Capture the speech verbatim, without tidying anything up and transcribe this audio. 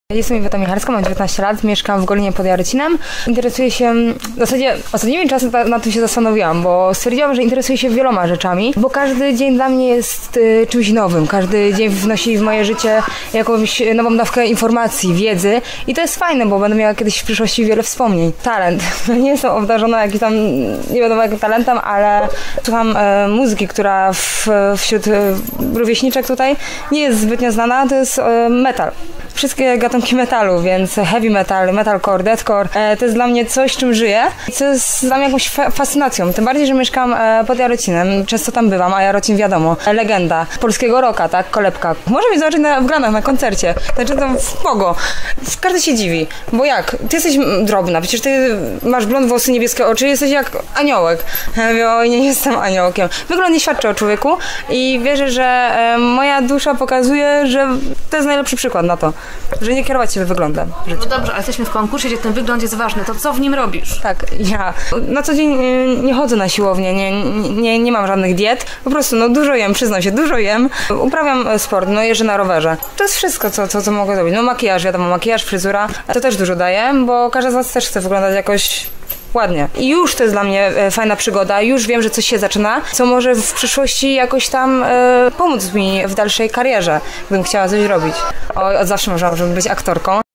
Jestem Iweta Michalska, mam dziewiętnaście lat, mieszkam w Golinie pod Jarocinem. Interesuję się, w zasadzie ostatnimi czasy na, na tym się zastanowiłam, bo stwierdziłam, że interesuję się wieloma rzeczami, bo każdy dzień dla mnie jest y, czymś nowym. Każdy dzień wnosi w moje życie jakąś nową dawkę informacji, wiedzy i to jest fajne, bo będę miała kiedyś w przyszłości wiele wspomnień. Talent. Nie jestem obdarzona jakimś tam, nie wiadomo jakim talentem, ale słucham e, muzyki, która w, wśród e, rówieśniczek tutaj nie jest zbytnio znana, to jest e, metal. Wszystkie gatunki metalu, więc heavy metal, metalcore, deathcore, e, to jest dla mnie coś, czym żyję, co jest dla mnie jakąś fa- fascynacją. Tym bardziej, że mieszkam e, pod Jarocinem, często tam bywam, a Jarocin wiadomo, legenda polskiego rocka, tak, kolebka. Może mnie zobaczyć na, w Granach na koncercie, znaczy tam w Pogo. Każdy się dziwi, bo jak? Ty jesteś drobna, przecież ty masz blond włosy, niebieskie oczy, jesteś jak aniołek. Ja mówię, oj, nie jestem aniołkiem. Wygląd nie świadczy o człowieku i wierzę, że e, moja dusza pokazuje, że to jest najlepszy przykład na to. Że nie kierować się wyglądem. No dobrze, ale jesteśmy w konkursie, gdzie ten wygląd jest ważny. To co w nim robisz? Tak, ja na co dzień nie chodzę na siłownię, nie, nie, nie mam żadnych diet. Po prostu no dużo jem, przyznam się, dużo jem. Uprawiam sport, no jeżdżę na rowerze. To jest wszystko, co, co, co mogę zrobić. No makijaż, wiadomo, makijaż, fryzura. To też dużo daje, bo każda z was też chce wyglądać jakoś ładnie. I już to jest dla mnie e, fajna przygoda, już wiem, że coś się zaczyna, co może w przyszłości jakoś tam e, pomóc mi w dalszej karierze, gdybym chciała coś robić. O, od zawsze marzyłam, żeby być aktorką.